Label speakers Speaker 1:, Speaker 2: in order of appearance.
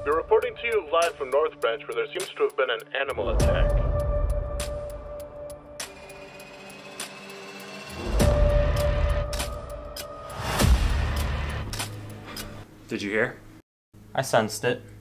Speaker 1: We're reporting to you live from North Branch, where there seems to have been an animal attack.
Speaker 2: Did you hear?
Speaker 3: I sensed it.